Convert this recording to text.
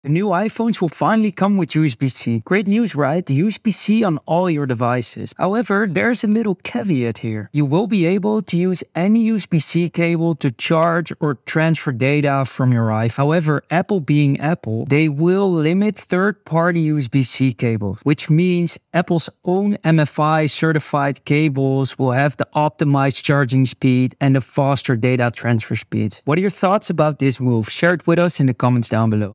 The new iPhones will finally come with USB-C. Great news, right? The USB-C on all your devices. However, there's a little caveat here. You will be able to use any USB-C cable to charge or transfer data from your iPhone. However, Apple being Apple, they will limit third-party USB-C cables, which means Apple's own MFI certified cables will have the optimized charging speed and the faster data transfer speed. What are your thoughts about this move? Share it with us in the comments down below.